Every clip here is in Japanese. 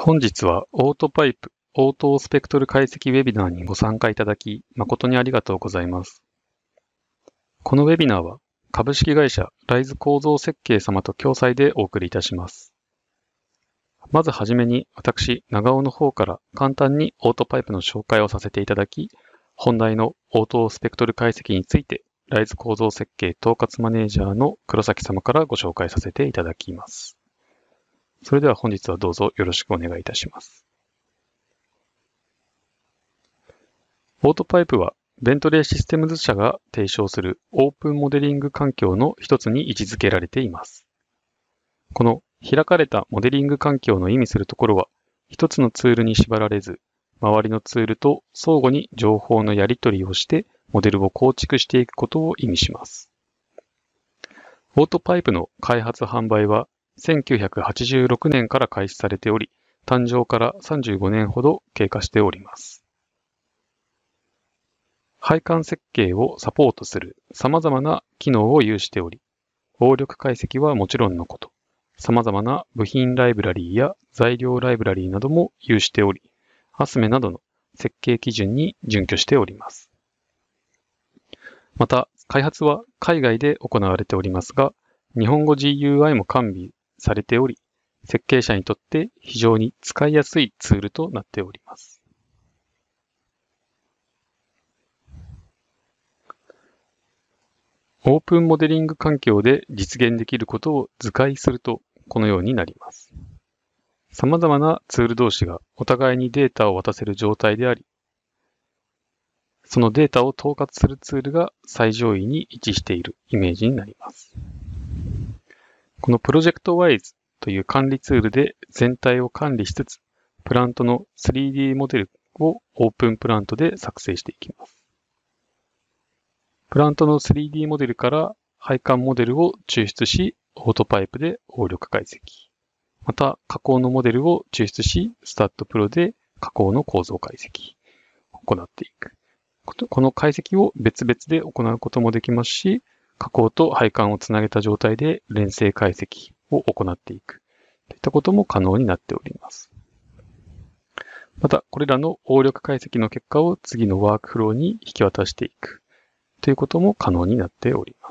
本日はオートパイプ応答スペクトル解析ウェビナーにご参加いただき誠にありがとうございます。このウェビナーは株式会社ライズ構造設計様と共催でお送りいたします。まずはじめに私、長尾の方から簡単にオートパイプの紹介をさせていただき、本題の応答スペクトル解析についてライズ構造設計統括マネージャーの黒崎様からご紹介させていただきます。それでは本日はどうぞよろしくお願いいたします。オートパイプはベントレーシステムズ社が提唱するオープンモデリング環境の一つに位置づけられています。この開かれたモデリング環境の意味するところは、一つのツールに縛られず、周りのツールと相互に情報のやり取りをしてモデルを構築していくことを意味します。オートパイプの開発販売は1986年から開始されており、誕生から35年ほど経過しております。配管設計をサポートする様々な機能を有しており、応力解析はもちろんのこと、様々な部品ライブラリーや材料ライブラリーなども有しており、ASMEなどの設計基準に準拠しております。また、開発は海外で行われておりますが、日本語 GUI も完備されており、設計者にとって非常に使いやすいツールとなっております。オープンモデリング環境で実現できることを図解するとこのようになります。様々なツール同士がお互いにデータを渡せる状態であり、そのデータを統括するツールが最上位に位置しているイメージになります。このプロジェクトワイズという管理ツールで全体を管理しつつ、プラントの 3D モデルをオープンプラントで作成していきます。プラントの 3D モデルから配管モデルを抽出し、オートパイプで応力解析。また、加工のモデルを抽出し、スタッドプロで加工の構造解析を行っていく。この解析を別々で行うこともできますし、加工と配管をつなげた状態で連成解析を行っていく。といったことも可能になっております。また、これらの応力解析の結果を次のワークフローに引き渡していく。ということも可能になっております。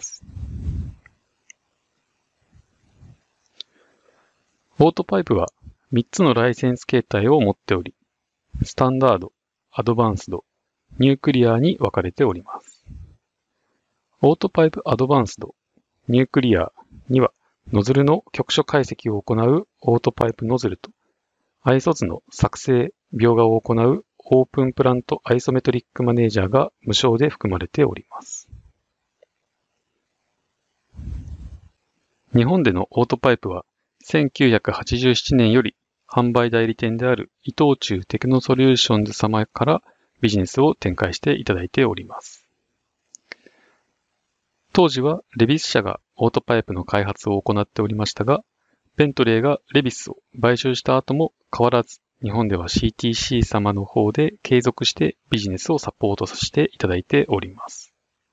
オートパイプは3つのライセンス形態を持っており、スタンダード、アドバンスド、ニュークリアに分かれております。オートパイプアドバンスド、ニュークリアにはノズルの局所解析を行うオートパイプノズルと、アイソ図の作成、描画を行うオープンプラントアイソメトリックマネージャーが無償で含まれております。日本でのオートパイプは1987年より販売代理店である伊藤忠テクノソリューションズ様からビジネスを展開していただいております。当時はレビス社がオートパイプの開発を行っておりましたが、ベントレーがレビスを買収した後も変わらず、日本では CTC 様の方で継続してビジネスをサポートさせていただいております。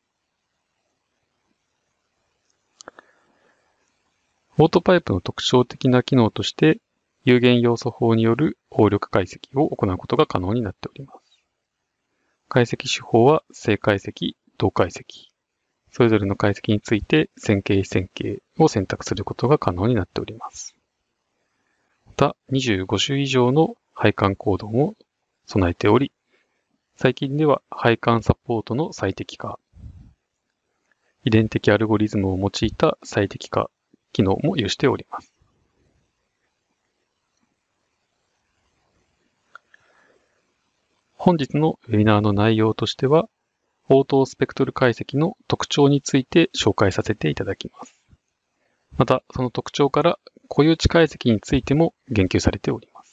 オートパイプの特徴的な機能として、有限要素法による応力解析を行うことが可能になっております。解析手法は正解析、同解析。それぞれの解析について線形非線形を選択することが可能になっております。また、25種以上の配管コードも備えており、最近では配管サポートの最適化、遺伝的アルゴリズムを用いた最適化機能も有しております。本日のウェビナーの内容としては、応答スペクトル解析の特徴について紹介させていただきます。また、その特徴から固有値解析についても言及されております。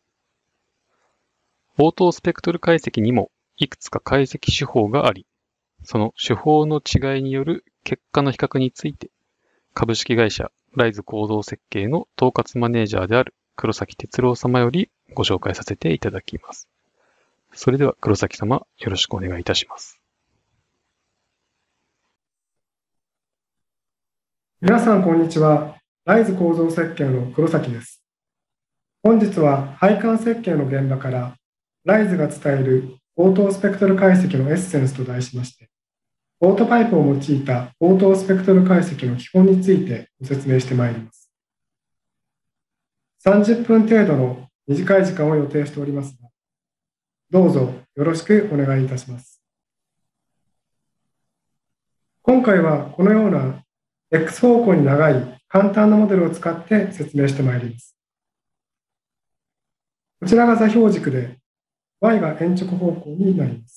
応答スペクトル解析にもいくつか解析手法があり、その手法の違いによる結果の比較について、株式会社ライズ構造設計の統括マネージャーである黒崎哲郎様よりご紹介させていただきます。それでは黒崎様、よろしくお願いいたします。 皆さん、こんにちは。ライズ構造設計の黒崎です。 本日は配管設計の現場からライズが伝える応答スペクトル解析のエッセンスと題しまして、オートパイプを用いた応答スペクトル解析の基本についてご説明してまいります。30分程度の短い時間を予定しておりますが、どうぞよろしくお願いいたします。今回はこのような X 方向に長い簡単なモデルを使って説明してまいります。こちらが座標軸で、Y が鉛直方向になります。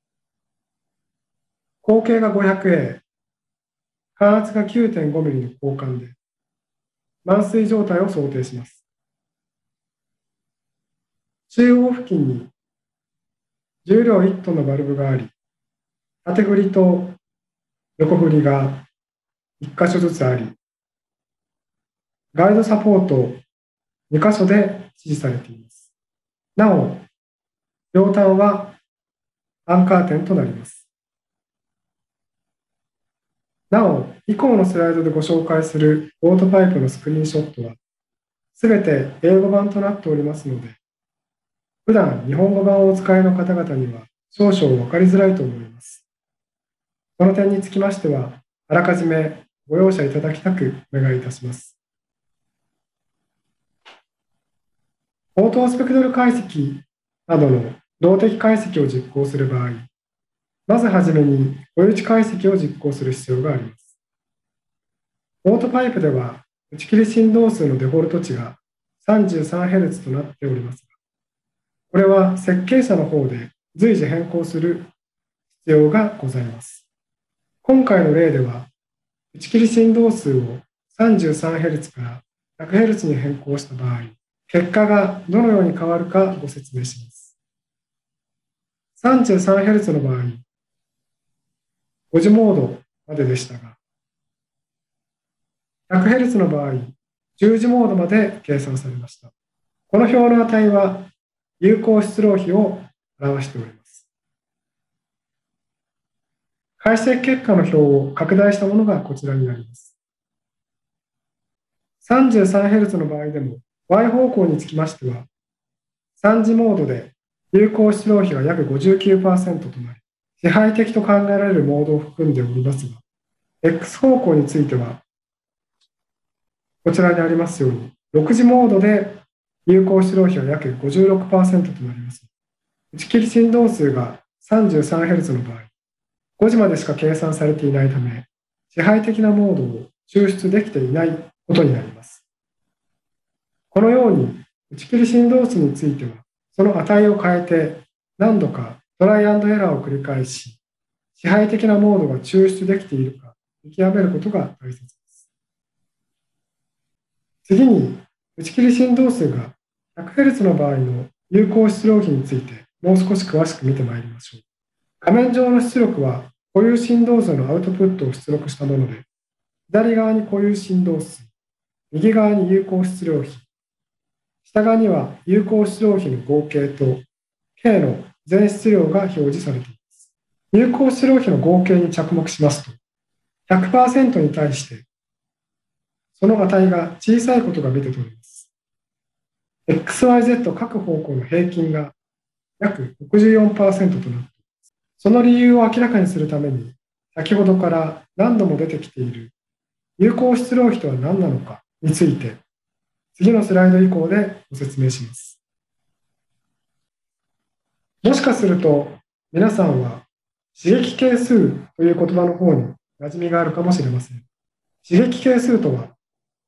口径が 500A、感圧が 9.5 ミリの交換で、満水状態を想定します。中央付近に重量1トンのバルブがあり、縦振りと横振りが1箇所ずつあり、ガイドサポート2箇所で指示されています。なお、両端はアンカー点となります。なお、以降のスライドでご紹介するオートパイプのスクリーンショットは、すべて英語版となっておりますので、普段日本語版をお使いの方々には少々分かりづらいと思います。その点につきましては、あらかじめご容赦いただきたくお願いいたします。応答スペクトル解析などの動的解析を実行する場合、まずはじめに小打ち解析を実行する必要があります。オートパイプでは打ち切り振動数のデフォルト値が 33Hz となっておりますが、これは設計者の方で随時変更する必要がございます。今回の例では、打ち切り振動数を 33Hz から 100Hz に変更した場合、結果がどのように変わるかご説明します。33Hz の場合、5次モードまででしたが、100Hz の場合、10次モードまで計算されました。この表の値は有効出力比を表しております。解析結果の表を拡大したものがこちらになります。33Hz の場合でも Y 方向につきましては、3次モードで有効出力比が約 59% となり、支配的と考えられるモードを含んでおりますが、X 方向については、こちらにありますように、6次モードで有効出力比が約 56% となります。打ち切り振動数が 33Hz の場合、5時までしか計算されていないため、支配的なモードを抽出できていないことになります。このように、打ち切り振動数については、その値を変えて何度かトライアンドエラーを繰り返し、支配的なモードが抽出できているか見極めることが大切です。次に、打ち切り振動数が 100Hz の場合の有効出力比についてもう少し詳しく見てまいりましょう。画面上の出力は固有振動数のアウトプットを出力したもので、左側に固有振動数、右側に有効出力比、下側には有効出力比の合計と K の全質量が表示されています。有効出力比の合計に着目しますと、100% に対してその値が小さいことが見て取れます。XYZ 各方向の平均が約 64% となっています。その理由を明らかにするために、先ほどから何度も出てきている有効出力比とは何なのかについて、次のスライド以降でご説明します。もしかすると皆さんは刺激係数という言葉の方に馴染みがあるかもしれません。刺激係数とは、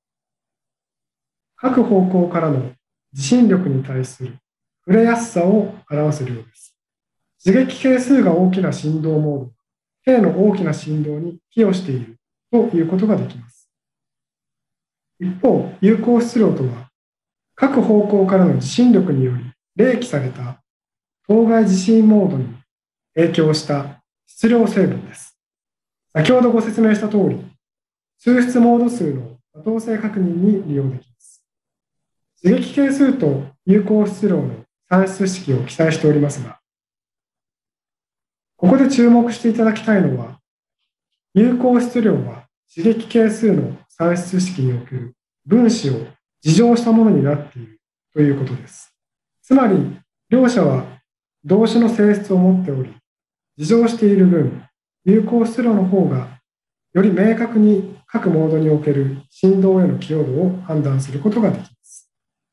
各方向からの地震力に対する触れやすさを表す量です。刺激係数が大きな振動モード、K の大きな振動に寄与しているということができます。一方、有効質量とは、各方向からの地震力により冷気された当該地震モードに影響した質量成分です。先ほどご説明したとおり、抽出モード数の妥当性確認に利用できます。刺激係数と有効質量の算出式を記載しておりますが、ここで注目していただきたいのは、有効質量は刺激係数の算出式における分子を自乗したものになっているということです。つまり、両者は同種の性質を持っており、自乗している分、有効出力の方がより明確に各モードにおける振動への寄与度を判断することができます。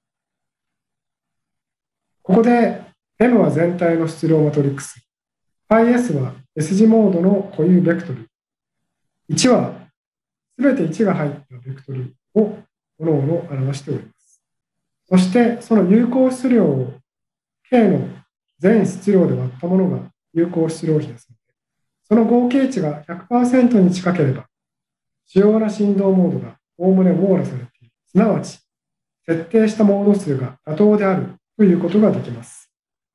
ここで M は全体の質量マトリックス、πs は S 字モードの固有ベクトル、1はすべて1が入ったベクトルを各々表しております。そしてその有効質量を K の全質量で割ったものが有効質量比ですので、その合計値が 100% に近ければ、主要な振動モードがおおむね網羅されている。すなわち、設定したモード数が妥当であるということができます。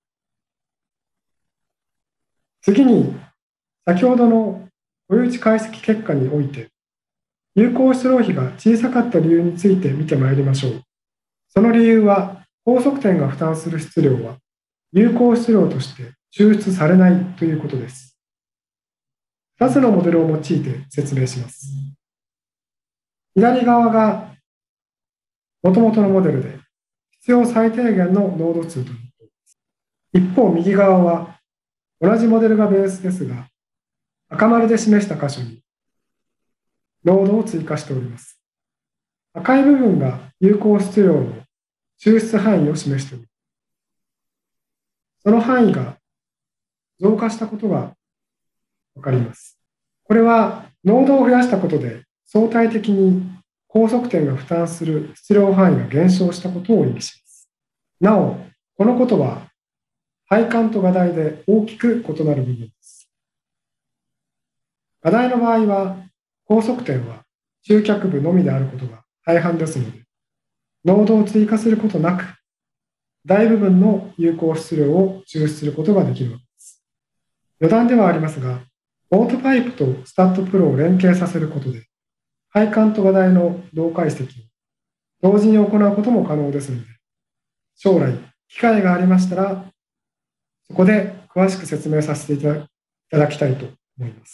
次に、先ほどの固有値解析結果において、有効出力比が小さかった理由について見てまいりましょう。その理由は、高速点が負担する質量は、有効質量として抽出されないということです。2つのモデルを用いて説明します。左側が元々のモデルで、必要最低限の濃度数となっています。一方、右側は同じモデルがベースですが、赤丸で示した箇所に濃度を追加しております。赤い部分が有効質量の抽出範囲を示しております。その範囲が増加したことがわかります。これは濃度を増やしたことで相対的に高速点が負担する質量範囲が減少したことを意味します。なお、このことは配管と画台で大きく異なる部分です。画台の場合は高速点は集客部のみであることが大半ですので、濃度を追加することなく、大部分の有効質量を抽出することができるわけです。余談ではありますが、オートパイプとスタッドプロを連携させることで、配管と画台の同解析を同時に行うことも可能ですので、将来、機会がありましたら、そこで詳しく説明させていただきたいと思います。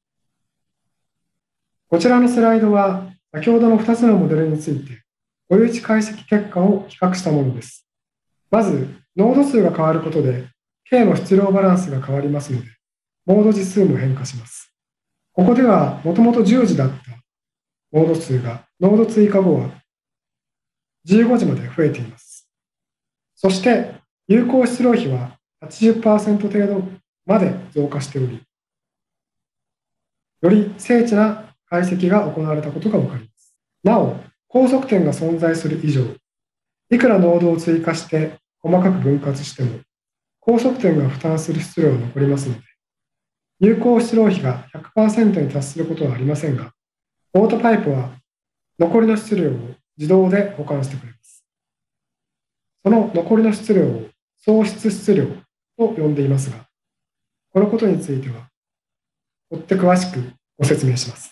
こちらのスライドは、先ほどの2つのモデルについて、固有値解析結果を比較したものです。まず、濃度数が変わることで、K の質量バランスが変わりますので、モード次数も変化します。ここでは、もともと10時だったモード数が、濃度追加後は15時まで増えています。そして、有効質量比は 80% 程度まで増加しており、より精緻な解析が行われたことがわかります。なお、高速点が存在する以上、いくら濃度を追加して細かく分割しても、高速点が負担する質量は残りますので、有効質量比が 100% に達することはありませんが、オートパイプは残りの質量を自動で保管してくれます。その残りの質量を喪失質量と呼んでいますが、このことについては、追って詳しくご説明します。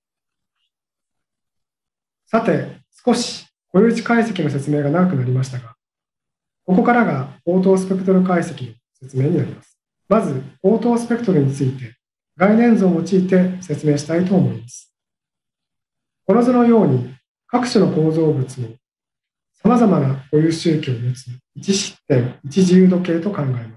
さて、少し固有値解析の説明が長くなりましたが、ここからが応答スペクトル解析の説明になります。まず、応答スペクトルについて概念図を用いて説明したいと思います。この図のように、各種の構造物をさまざまな固有周期を持つ一失点、一自由度計と考えます。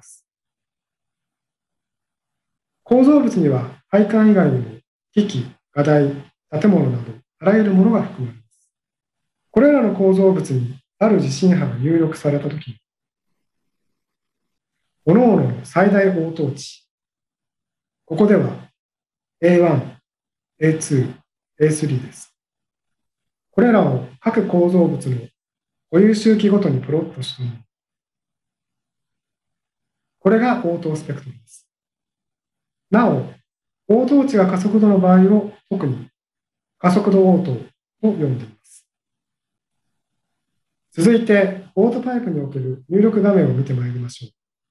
構造物には配管以外にも機器、画台、建物などあらゆるものが含まれます。これらの構造物にある地震波が入力されたとき、各々の最大応答値、ここでは A1、A2、A3 です。これらを各構造物の固有周期ごとにプロットしたもの。これが応答スペクトルです。なお、応答値が加速度の場合を特に加速度応答と呼んでいます。続いて、オートパイプにおける入力画面を見てまいりましょう。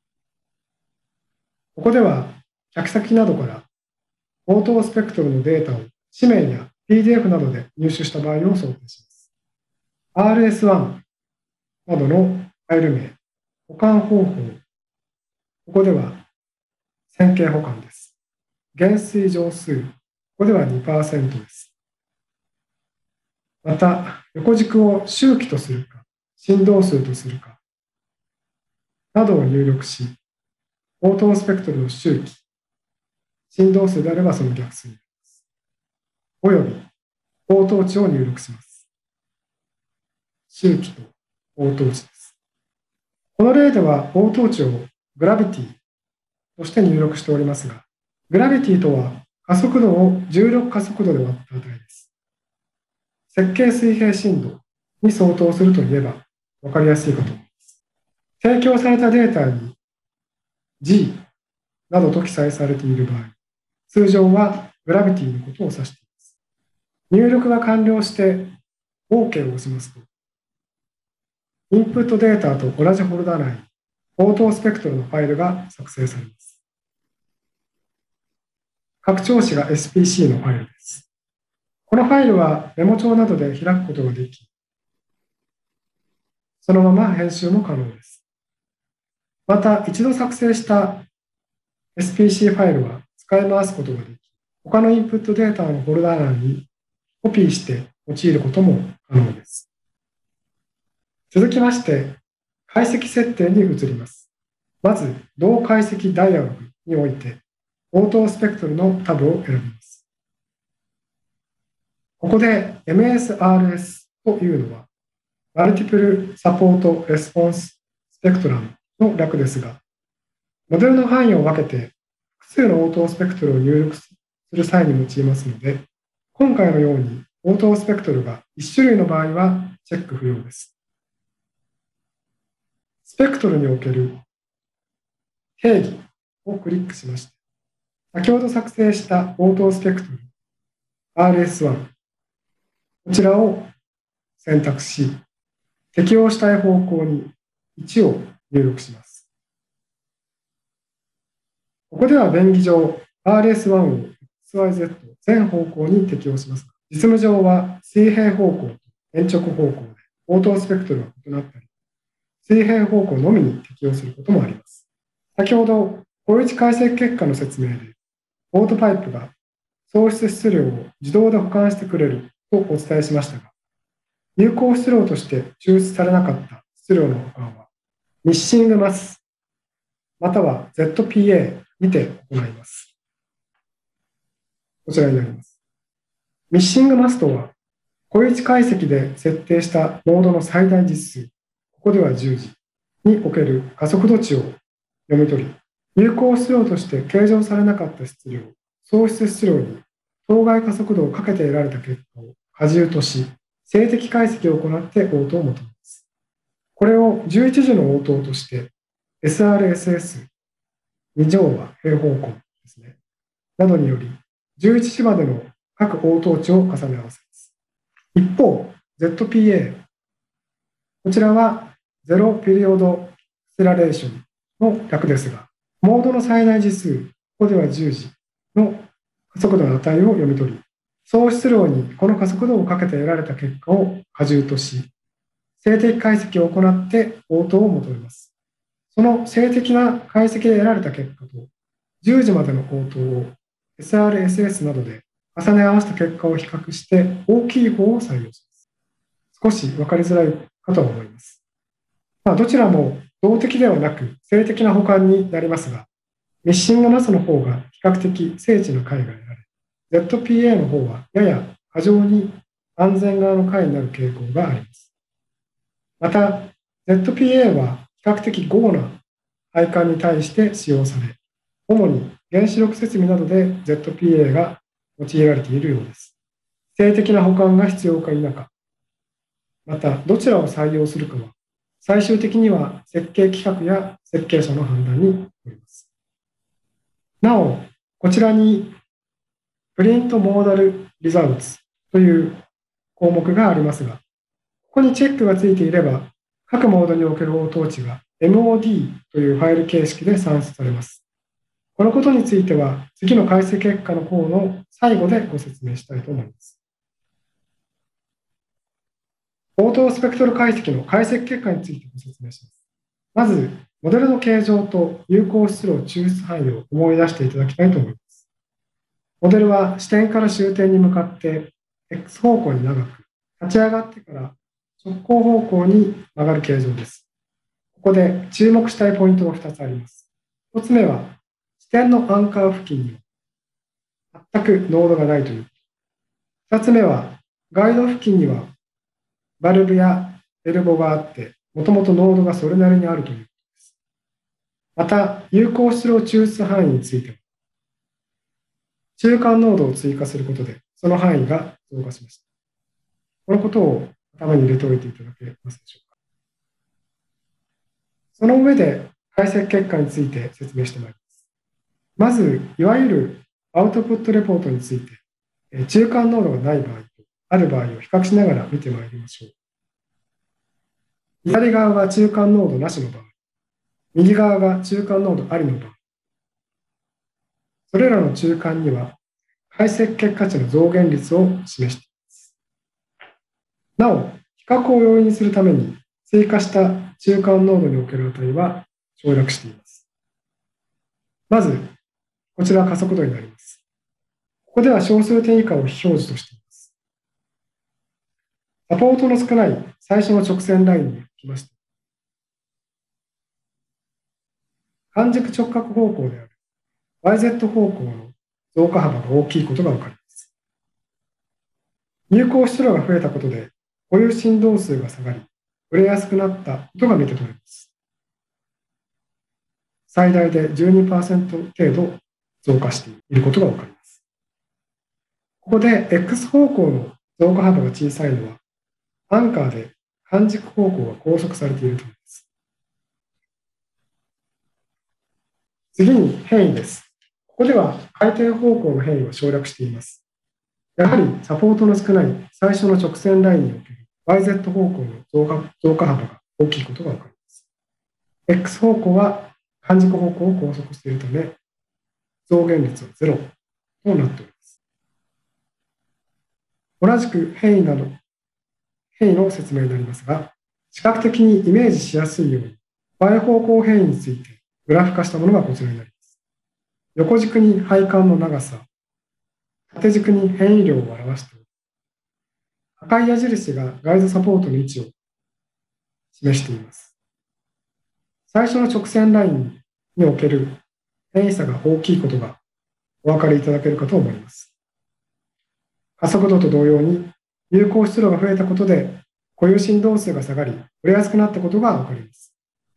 ここでは、客先などから応答スペクトルのデータを氏名や PDF などで入手した場合を想定します。RS1 などのファイル名、保管方法、ここでは線形保管です。減衰乗数、ここでは 2% です。また、横軸を周期とするか、 振動数とするか、などを入力し、応答スペクトルの周期、振動数であればその逆数になります。および応答値を入力します。周期と応答値です。この例では応答値をグラビティとして入力しておりますが、グラビティとは加速度を重力加速度で割った値です。設計水平振動に相当するといえば分かりやすいかと思います。提供されたデータに G などと記載されている場合、通常はグラビティのことを指しています。入力が完了して OK を押しますと、インプットデータと同じフォルダ内に応答スペクトルのファイルが作成されます。拡張子が SPC のファイルです。このファイルはメモ帳などで開くことができ、そのまま編集も可能です。また、一度作成した SPC ファイルは使い回すことができ、他のインプットデータのフォルダ欄にコピーして用いることも可能です。続きまして、解析設定に移ります。まず、同解析ダイアログにおいて、応答スペクトルのタブを選びます。ここで MSRS というのは、マルティプルサポートレスポンススペクトラムの略ですが、モデルの範囲を分けて複数の応答スペクトルを入力する際に用いますので、今回のように応答スペクトルが1種類の場合はチェック不要です。スペクトルにおける定義をクリックしまして、先ほど作成した応答スペクトル RS1、こちらを選択し、適用したい方向に1を入力します。ここでは便宜上 RS1 を XYZ 全方向に適用しますが、実務上は水平方向と鉛直方向で応答スペクトルが異なったり、水平方向のみに適用することもあります。先ほど、小一解析結果の説明で、オートパイプが創出質量を自動で保管してくれるとお伝えしましたが、有効質量として抽出されなかった質量の保管は、ミッシングマス、または ZPA にて行います。こちらになります。ミッシングマスとは、小一解析で設定したモードの最大実数、ここでは10時における加速度値を読み取り、有効質量として計上されなかった質量、創出質量に当該加速度をかけて得られた結果を荷重とし、静的解析を行って応答を求めます。これを11時の応答として、SRSS、2乗は平方根ですね、などにより、11時までの各応答値を重ね合わせます。一方、ZPA、こちらはゼロピリオドステラレーションの略ですが、モードの最大次数、ここでは10時の加速度の値を読み取り、総質量にこの加速度をかけて得られた結果を荷重とし、静的解析を行って応答を求めます。その静的な解析で得られた結果と、10時までの応答を SRSS などで重ね合わせた結果を比較して大きい方を採用します。少し分かりづらいかと思います。どちらも動的ではなく静的な補完になりますが、ミッシングマスの方が比較的精緻な解が得られ、ZPA の方はやや過剰に安全側の解になる傾向があります。また、ZPA は比較的豪な配管に対して使用され、主に原子力設備などで ZPA が用いられているようです。静的な補完が必要か否か、またどちらを採用するかは、最終的には設計企画や設計者の判断によります。なお、こちらにプリントモーダルリザルツという項目がありますが、ここにチェックがついていれば、各モードにおける応答値が MOD というファイル形式で算出されます。このことについては、次の解析結果の項の最後でご説明したいと思います。応答スペクトル解析の解析結果についてご説明します。まず、モデルの形状と有効質量抽出範囲を思い出していただきたいと思います。モデルは支点から終点に向かって X 方向に長く、立ち上がってから直行方向に曲がる形状です。ここで注目したいポイントが2つあります。1つ目は、支点のアンカー付近には全くノードがないということ。2つ目は、ガイド付近にはバルブやエルボがあって、もともとノードがそれなりにあるということです。また、有効出力抽出範囲については、中間ノードを追加することで、その範囲が増加しました。このことを頭に入れておいていただけますでしょうか。その上で、解析結果について説明してまいります。まず、いわゆるアウトプットレポートについて、中間ノードがない場合とある場合を比較しながら見てまいりましょう。左側が中間ノードなしの場合、右側が中間ノードありの場合、それらの中間には解析結果値の増減率を示しています。なお、比較を容易にするために追加した中間ノードにおける値は省略しています。まず、こちらは加速度になります。ここでは小数点以下を非表示としています。サポートの少ない最初の直線ラインに来ました。半軸直角方向である YZ 方向の増加幅が大きいことがわかります。有効出力が増えたことで、固有振動数が下がり、ブレやすくなったことが見て取れます。最大で 12% 程度増加していることがわかります。ここで X 方向の増加幅が小さいのは、アンカーで半軸方向が拘束されているためです。次に変異です。ここでは回転方向の変異を省略しています。やはりサポートの少ない最初の直線ラインにおける YZ 方向の増加幅が大きいことがわかります。X 方向は半軸方向を拘束しているため、増減率は0となっております。同じく変異の説明になりますが、視覚的にイメージしやすいように、Y方向変異についてグラフ化したものがこちらになります。横軸に配管の長さ、縦軸に変異量を表しており、赤い矢印がガイドサポートの位置を示しています。最初の直線ラインにおける変異差が大きいことがお分かりいただけるかと思います。加速度と同様に有効出力が増えたことで固有振動数が下がり、ブレやすくなったことがわかります。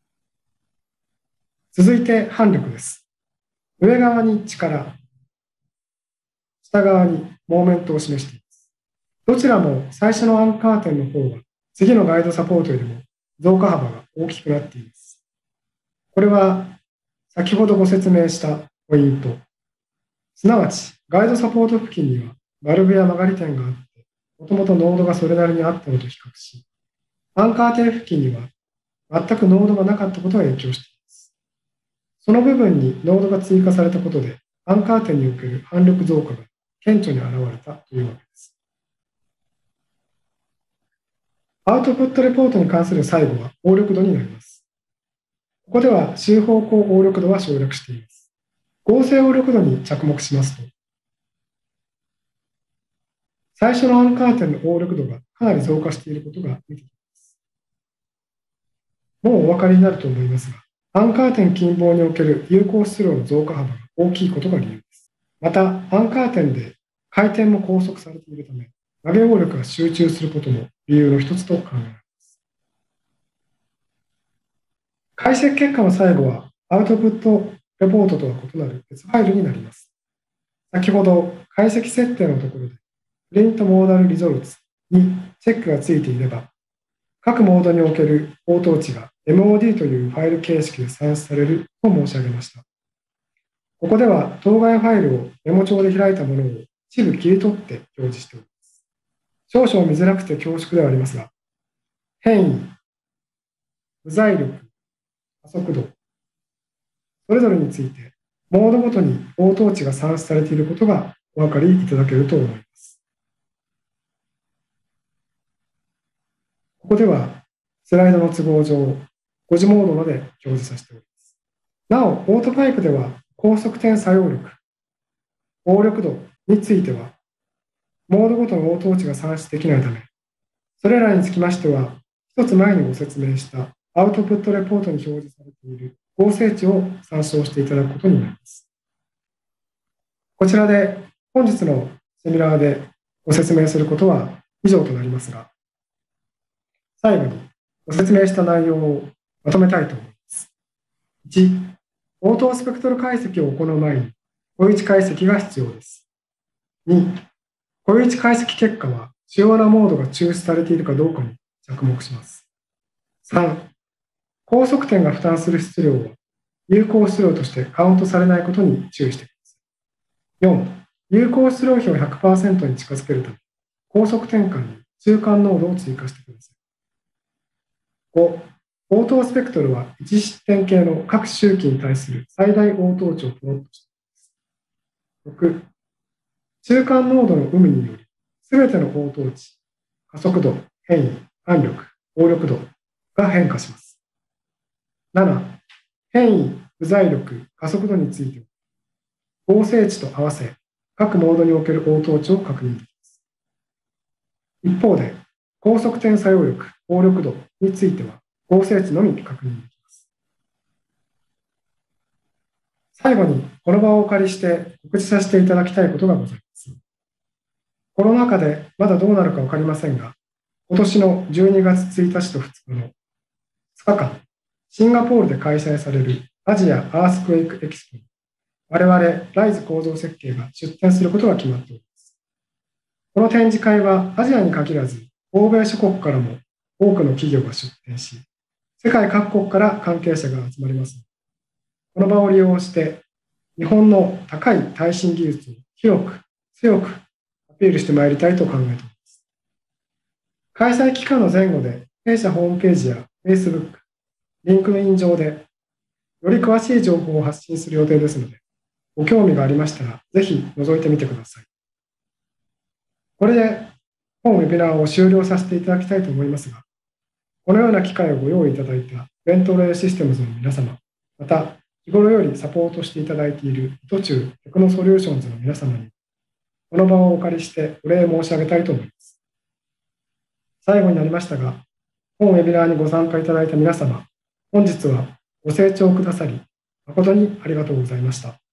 続いて反力です。上側に力、下側にモーメントを示しています。どちらも最初のアンカー点の方が次のガイドサポートよりも増加幅が大きくなっています。これは先ほどご説明したポイント、すなわちガイドサポート付近にはバルブや曲がり点があって、もともとノードがそれなりにあったのと比較し、アンカー点付近には全くノードがなかったことが影響しています。その部分にノードが追加されたことで、アンカー点における反力増加が顕著に現れたというわけです。アウトプットレポートに関する最後は応力度になります。ここでは周方向応力度は省略しています。合成応力度に着目しますと、最初のアンカー点の応力度がかなり増加していることが見て取れます。もうお分かりになると思いますが、アンカー点近傍における有効出力の増加幅が大きいことが理由です。また、アンカー点で回転も拘束されているため、投げ応力が集中することも理由の一つと考えられます。解析結果の最後は、アウトプットレポートとは異なる別ファイルになります。先ほど、解析設定のところで、プリントモーダルリゾルツにチェックがついていれば、各モードにおける応答値が MOD というファイル形式で算出されると申し上げました。ここでは当該ファイルをメモ帳で開いたものを一部切り取って表示しております。少々見づらくて恐縮ではありますが、変異、不在力、加速度、それぞれについてモードごとに応答値が算出されていることがお分かりいただけると思います。ここではスライドの都合上、5次モードまで表示させております。なお、オートパイプでは高速点作用力、応力度については、モードごとの応答値が算出できないため、 それらにつきましては、一つ前にご説明したアウトプットレポートに表示されている合成値を参照していただくことになります。こちらで本日のセミナーでご説明することは以上となりますが、最後にご説明した内容をまとめたいと思います。1、応答スペクトル解析を行う前に、固有値解析が必要です。2、固有値解析結果は主要なモードが抽出されているかどうかに着目します。3、高速点が負担する質量は有効質量としてカウントされないことに注意してください。4、有効質量比を 100% に近づけるため、高速転換に中間濃度を追加してください。5、応答スペクトルは一失点系の各周期に対する最大応答値をプロットしています。6、中間濃度の有無により、すべての応答値、加速度、変異、反力、応力度が変化します。7、変異、不在力、加速度については、合成値と合わせ、各モードにおける応答値を確認できます。一方で、高速点作用力、応力度については、合成値のみ確認できます。最後に、この場をお借りして告知させていただきたいことがございます。コロナ禍でまだどうなるか分かりませんが、今年の12月1日と2日の2日間、シンガポールで開催されるアジアアースクエイクエキスポに、我々ライズ構造設計が出展することが決まっております。この展示会はアジアに限らず、欧米諸国からも多くの企業が出展し、世界各国から関係者が集まります。この場を利用して、日本の高い耐震技術を広く、強くアピールしてまいりたいと考えております。開催期間の前後で、弊社ホームページや Facebook、リンクイン上で、より詳しい情報を発信する予定ですので、ご興味がありましたら、ぜひ覗いてみてください。これで本ウェビナーを終了させていただきたいと思いますが、このような機会をご用意いただいたベントレーシステムズの皆様、また日頃よりサポートしていただいているイトチューテクノソリューションズの皆様に、この場をお借りしてお礼申し上げたいと思います。最後になりましたが、本ウェビナーにご参加いただいた皆様、本日はご清聴くださり、誠にありがとうございました。